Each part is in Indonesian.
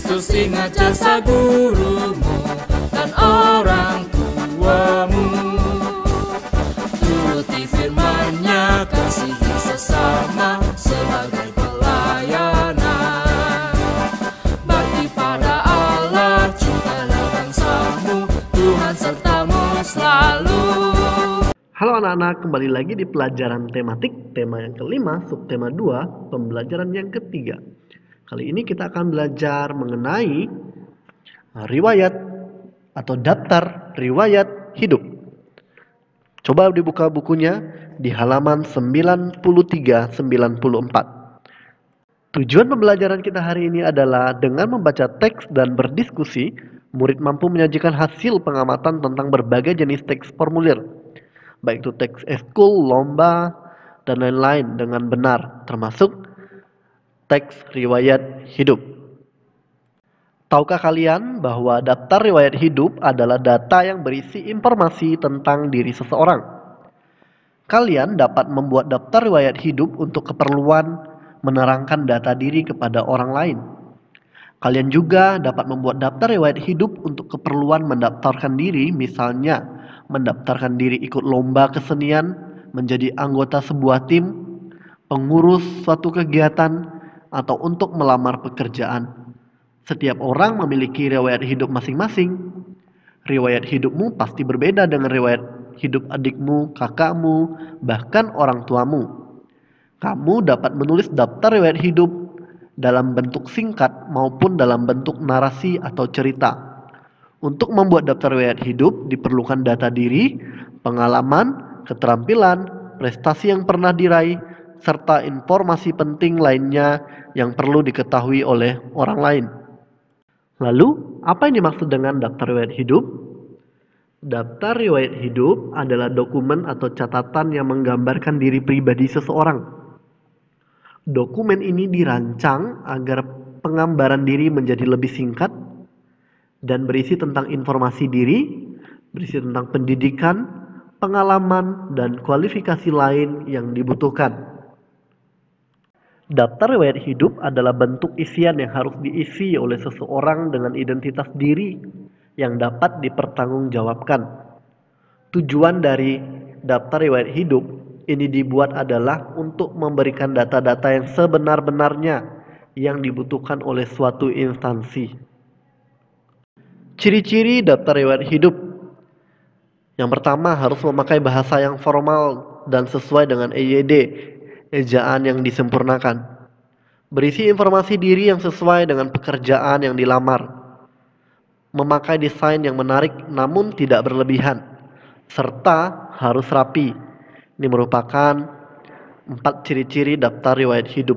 Yesus ingat jasa gurumu dan orang tuamu. Turuti firman-Nya, kasihi sesama sebagai pelayanan. Bakti pada Allah, cintalah bangsamu, Tuhan sertamu selalu. Halo anak-anak, kembali lagi di pelajaran tematik, tema yang kelima, subtema 2, pembelajaran yang ketiga. Kali ini kita akan belajar mengenai riwayat atau daftar riwayat hidup. Coba dibuka bukunya di halaman 93-94. Tujuan pembelajaran kita hari ini adalah dengan membaca teks dan berdiskusi, murid mampu menyajikan hasil pengamatan tentang berbagai jenis teks formulir, baik itu teks eskul, lomba, dan lain-lain dengan benar, termasuk teks riwayat hidup. Tahukah kalian bahwa daftar riwayat hidup adalah data yang berisi informasi tentang diri seseorang? Kalian dapat membuat daftar riwayat hidup untuk keperluan menerangkan data diri kepada orang lain. Kalian juga dapat membuat daftar riwayat hidup untuk keperluan mendaftarkan diri, misalnya mendaftarkan diri ikut lomba kesenian, menjadi anggota sebuah tim, pengurus suatu kegiatan, atau untuk melamar pekerjaan. Setiap orang memiliki riwayat hidup masing-masing. Riwayat hidupmu pasti berbeda dengan riwayat hidup adikmu, kakakmu, bahkan orang tuamu. Kamu dapat menulis daftar riwayat hidup dalam bentuk singkat maupun dalam bentuk narasi atau cerita. Untuk membuat daftar riwayat hidup diperlukan data diri, pengalaman, keterampilan, prestasi yang pernah diraih, serta informasi penting lainnya yang perlu diketahui oleh orang lain. Lalu, apa yang dimaksud dengan daftar riwayat hidup? Daftar riwayat hidup adalah dokumen atau catatan yang menggambarkan diri pribadi seseorang. Dokumen ini dirancang agar penggambaran diri menjadi lebih singkat dan berisi tentang informasi diri, berisi tentang pendidikan, pengalaman, dan kualifikasi lain yang dibutuhkan. Daftar riwayat hidup adalah bentuk isian yang harus diisi oleh seseorang dengan identitas diri yang dapat dipertanggungjawabkan. Tujuan dari daftar riwayat hidup ini dibuat adalah untuk memberikan data-data yang sebenar-benarnya yang dibutuhkan oleh suatu instansi. Ciri-ciri daftar riwayat hidup. Yang pertama, harus memakai bahasa yang formal dan sesuai dengan EYD, ejaan yang disempurnakan. Berisi informasi diri yang sesuai dengan pekerjaan yang dilamar. Memakai desain yang menarik namun tidak berlebihan. Serta harus rapi. Ini merupakan 4 ciri-ciri daftar riwayat hidup.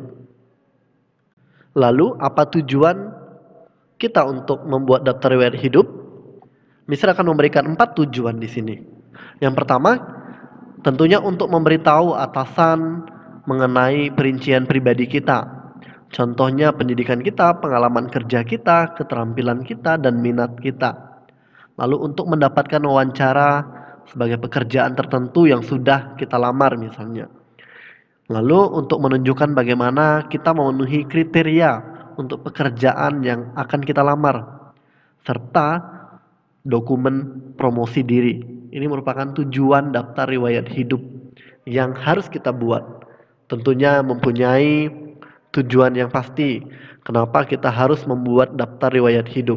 Lalu, apa tujuan kita untuk membuat daftar riwayat hidup? Mister akan memberikan 4 tujuan di sini. Yang pertama, tentunya untuk memberitahu atasan mengenai perincian pribadi kita. Contohnya pendidikan kita, pengalaman kerja kita, keterampilan kita, dan minat kita. Lalu untuk mendapatkan wawancara sebagai pekerjaan tertentu yang sudah kita lamar misalnya. Lalu untuk menunjukkan bagaimana kita memenuhi kriteria untuk pekerjaan yang akan kita lamar. Serta dokumen promosi diri. Ini merupakan tujuan daftar riwayat hidup yang harus kita buat. Tentunya mempunyai tujuan yang pasti. Kenapa kita harus membuat daftar riwayat hidup?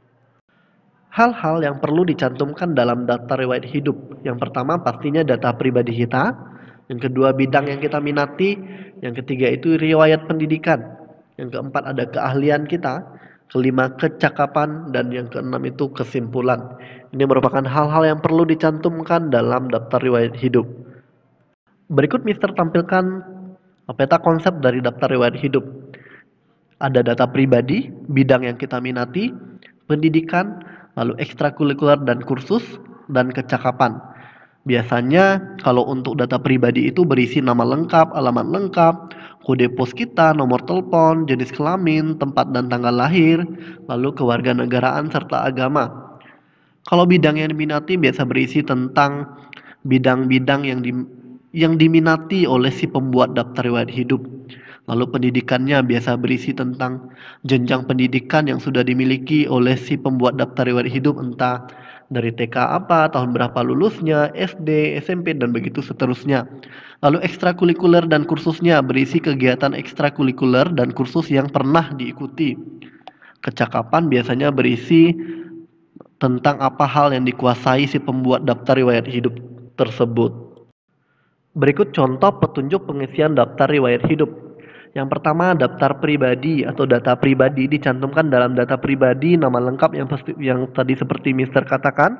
Hal-hal yang perlu dicantumkan dalam daftar riwayat hidup. Yang pertama pastinya data pribadi kita. Yang kedua bidang yang kita minati. Yang ketiga itu riwayat pendidikan. Yang keempat ada keahlian kita. Kelima kecakapan, dan yang keenam itu kesimpulan. Ini merupakan hal-hal yang perlu dicantumkan dalam daftar riwayat hidup. Berikut Mister tampilkan peta konsep dari daftar riwayat hidup. Ada data pribadi, bidang yang kita minati, pendidikan, lalu ekstrakurikuler dan kursus, dan kecakapan. Biasanya kalau untuk data pribadi itu berisi nama lengkap, alamat lengkap, kode pos kita, nomor telepon, jenis kelamin, tempat dan tanggal lahir, lalu kewarganegaraan serta agama. Kalau bidang yang diminati biasa berisi tentang bidang-bidang yang diminati oleh si pembuat daftar riwayat hidup. Lalu pendidikannya biasa berisi tentang jenjang pendidikan yang sudah dimiliki oleh si pembuat daftar riwayat hidup, entah dari TK apa, tahun berapa lulusnya, SD, SMP, dan begitu seterusnya. Lalu ekstrakurikuler dan kursusnya berisi kegiatan ekstrakurikuler dan kursus yang pernah diikuti. Kecakapan biasanya berisi tentang apa hal yang dikuasai si pembuat daftar riwayat hidup tersebut. Berikut contoh petunjuk pengisian daftar riwayat hidup. Yang pertama, daftar pribadi atau data pribadi dicantumkan dalam data pribadi nama lengkap yang tadi seperti Mister katakan.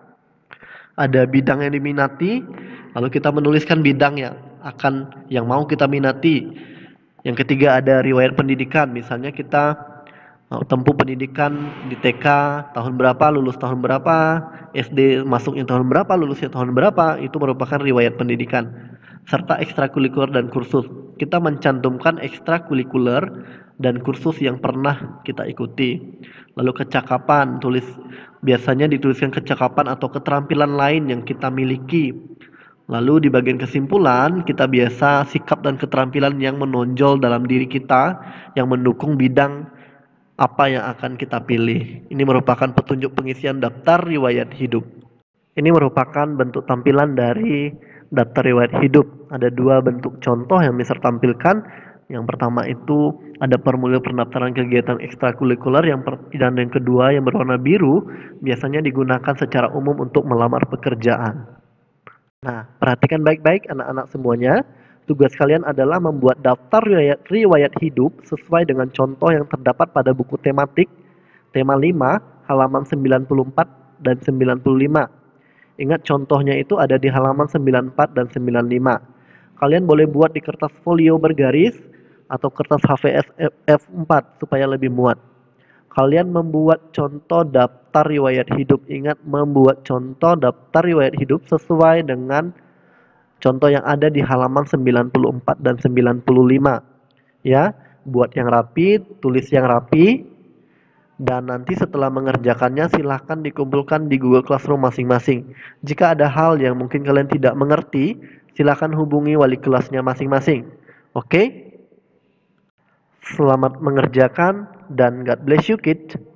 Ada bidang yang diminati, lalu kita menuliskan bidang yang mau kita minati. Yang ketiga ada riwayat pendidikan, misalnya kita tempuh pendidikan di TK tahun berapa, lulus tahun berapa, SD masuknya tahun berapa, lulusnya tahun berapa, itu merupakan riwayat pendidikan. Serta ekstrakurikuler dan kursus. Kita mencantumkan ekstrakurikuler dan kursus yang pernah kita ikuti. Lalu kecakapan, biasanya dituliskan kecakapan atau keterampilan lain yang kita miliki. Lalu di bagian kesimpulan, kita biasa sikap dan keterampilan yang menonjol dalam diri kita yang mendukung bidang apa yang akan kita pilih. Ini merupakan petunjuk pengisian daftar riwayat hidup. Ini merupakan bentuk tampilan dari daftar riwayat hidup. Ada dua bentuk contoh yang bisa tampilkan. Yang pertama itu ada formulir pendaftaran kegiatan ekstrakurikuler, dan yang kedua yang berwarna biru biasanya digunakan secara umum untuk melamar pekerjaan. Nah, perhatikan baik-baik anak-anak semuanya. Tugas kalian adalah membuat daftar riwayat hidup sesuai dengan contoh yang terdapat pada buku tematik tema 5 halaman 94 dan 95. Ingat contohnya itu ada di halaman 94 dan 95. Kalian boleh buat di kertas folio bergaris atau kertas HVS F4 supaya lebih muat. Kalian membuat contoh daftar riwayat hidup. Ingat, membuat contoh daftar riwayat hidup sesuai dengan contoh yang ada di halaman 94 dan 95. Ya, buat yang rapi, tulis yang rapi, dan nanti setelah mengerjakannya silahkan dikumpulkan di Google Classroom masing-masing. Jika ada hal yang mungkin kalian tidak mengerti, silahkan hubungi wali kelasnya masing-masing. Oke? Selamat mengerjakan dan God bless you kids.